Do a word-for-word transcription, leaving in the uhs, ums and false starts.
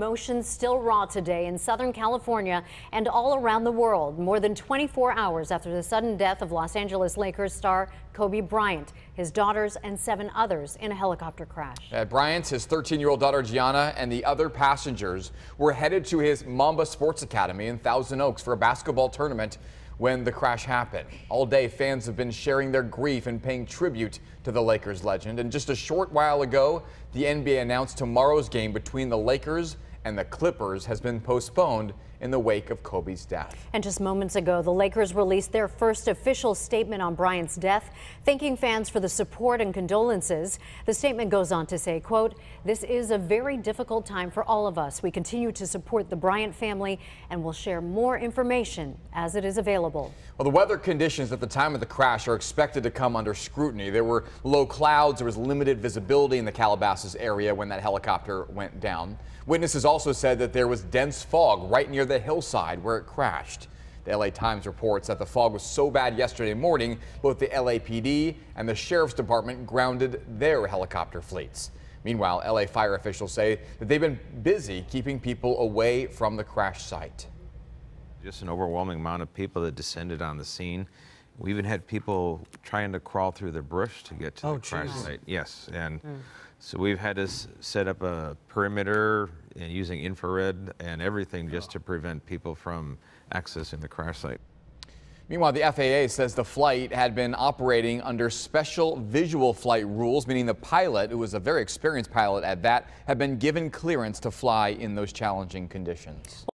emotions still raw today in Southern California and all around the world, more than twenty-four hours after the sudden death of Los Angeles Lakers star Kobe Bryant, his daughters, and seven others in a helicopter crash. Uh, Bryant, his thirteen-year-old daughter Gianna, and the other passengers were headed to his Mamba Sports Academy in Thousand Oaks for a basketball tournament when the crash happened. All day, fans have been sharing their grief and paying tribute to the Lakers legend. And just a short while ago, the N B A announced tomorrow's game between the Lakers and the Clippers has been postponed in the wake of Kobe's death. And just moments ago, the Lakers released their first official statement on Bryant's death, thanking fans for the support and condolences. The statement goes on to say, quote, "This is a very difficult time for all of us. We continue to support the Bryant family and will share more information as it is available." Well, the weather conditions at the time of the crash are expected to come under scrutiny. There were low clouds, there was limited visibility in the Calabasas area when that helicopter went down. Witnesses also said that there was dense fog right near the hillside where it crashed. The L A Times reports that the fog was so bad yesterday morning, both the L A P D and the Sheriff's Department grounded their helicopter fleets. Meanwhile, L A fire officials say that they've been busy keeping people away from the crash site. Just an overwhelming amount of people that descended on the scene. We even had people trying to crawl through the brush to get to Oh, the crash geez. site. Yes, and mm. so we've had to s- set up a perimeter and using infrared and everything just to prevent people from accessing the crash site. Meanwhile, the F A A says the flight had been operating under special visual flight rules, meaning the pilot, who was a very experienced pilot at that, had been given clearance to fly in those challenging conditions.